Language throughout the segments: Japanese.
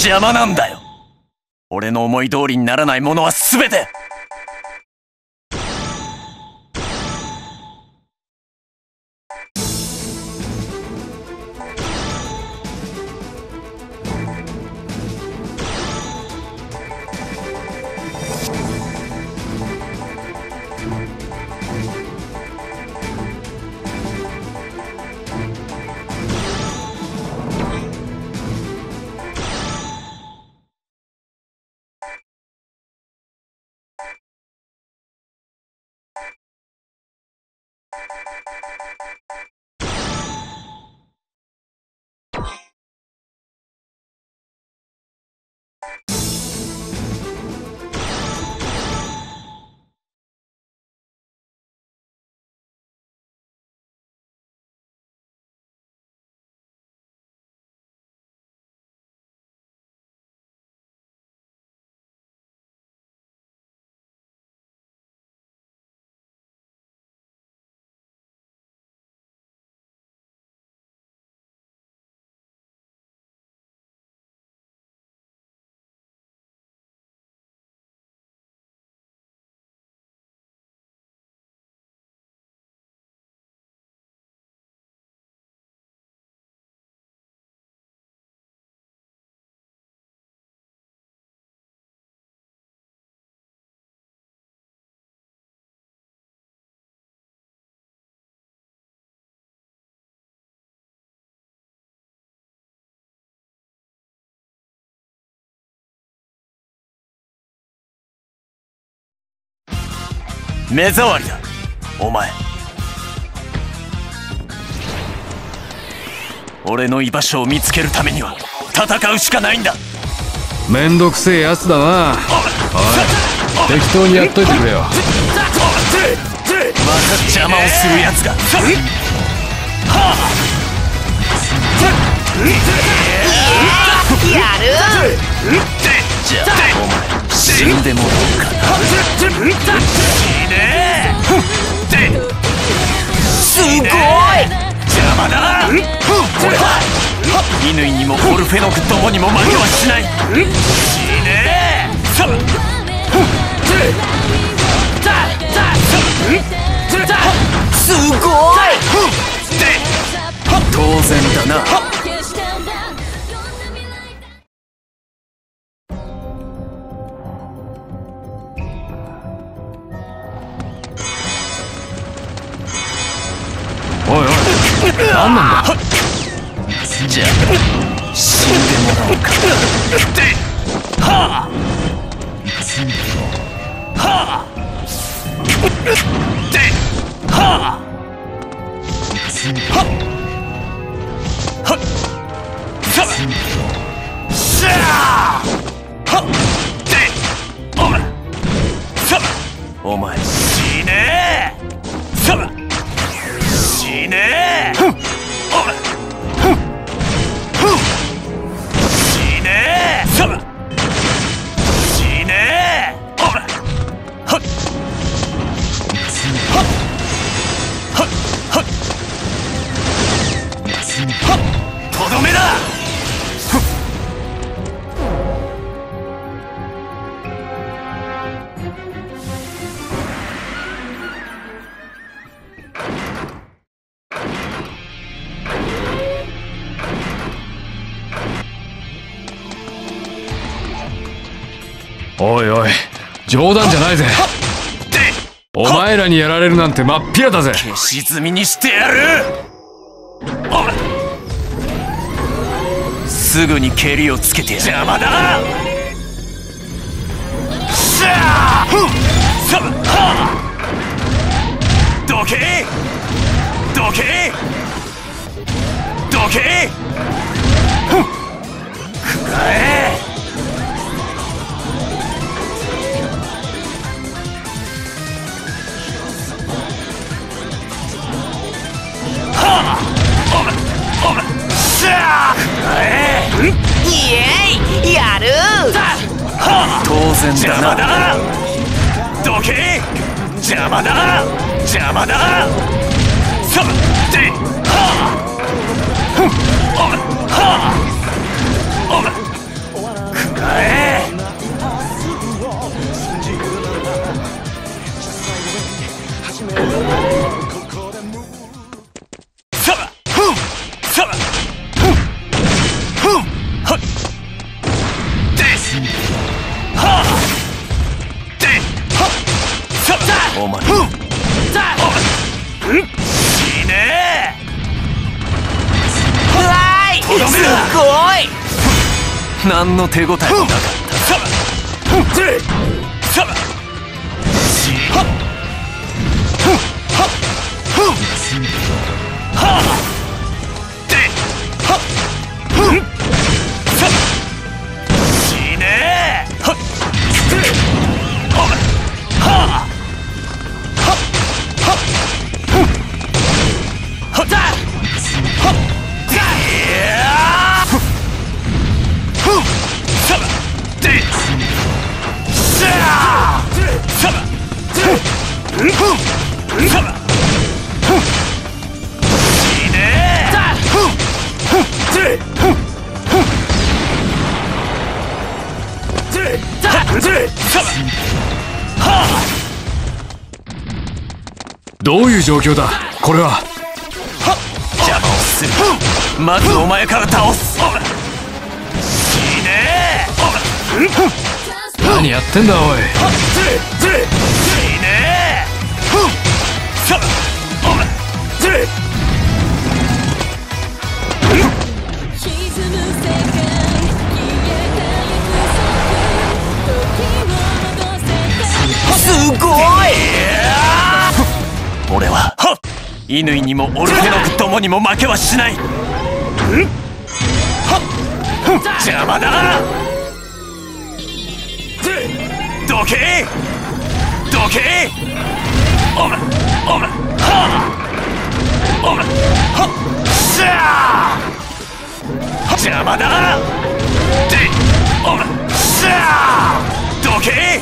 邪魔なんだよ。俺の思い通りにならないものは全て。目障りだお前。俺の居場所を見つけるためには戦うしかないんだ。 めんどくせえやつだな。おい、適当にやっといてくれよ。 また邪魔をするやつが。 やる。 じゃあお前死んでもらおうかな。 すごい。 邪魔だな。俺は乾にもオルフェノクどもにも負けはしない。死ねー。 すごい。 当然だな。 おいおい、何なんだ。 じゃあ死んでもらおうか。はあはあはあお前死ねえ。死ねえ。死ねえ。死ねえ。とどめだ。 おいおい、冗談じゃないぜ。お前らにやられるなんて真っ平だぜ。 消し積みにしてやる。すぐに蹴りをつけてやる。邪魔だ。どけどけどけ。くらえ。 イエイ、やる。 当然だな。邪魔だ。どけ。邪魔だ。邪魔だ。さてはあはあ。 どめだ。 すごい。 何の手応えもなかった。死ねどういう状況だこれは。 邪魔をする。まずお前から倒す。死ね何やってんだおい。 死ねすごい。 俺は乾にもオルフェノクともにも負けはしない。邪魔だ。どけどけ。邪魔だ。どけ。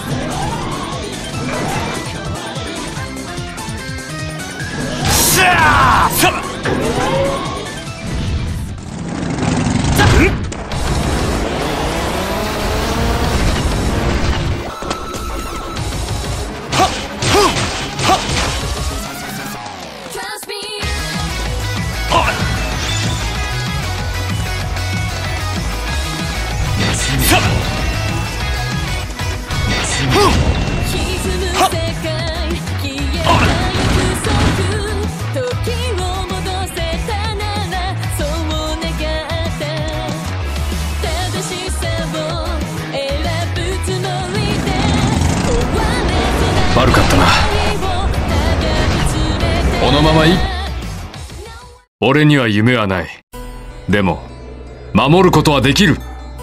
悪かったな。このままいい。俺には夢はない。でも守ることはできる。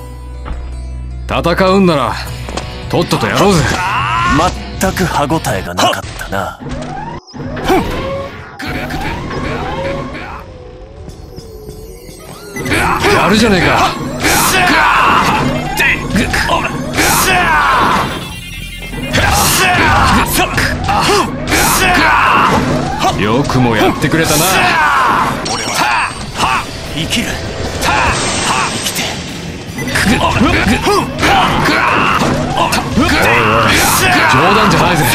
戦うんならとっととやろうぜ。 全く歯応えがなかったな。 やるじゃねえか。よくもやってくれたな。 俺は生きる。生きて。 おいおい、冗談じゃないぜ。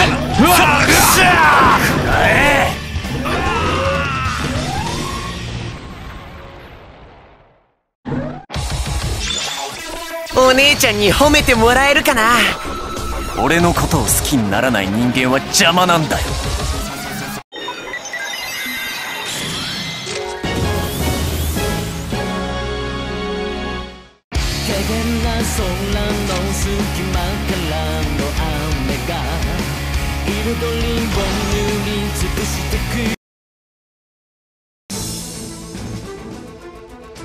お姉ちゃんに褒めてもらえるかな。 俺のことを好きにならない人間は邪魔なんだよ。 怪げな空の隙間からの雨が彩りを塗りつぶしてく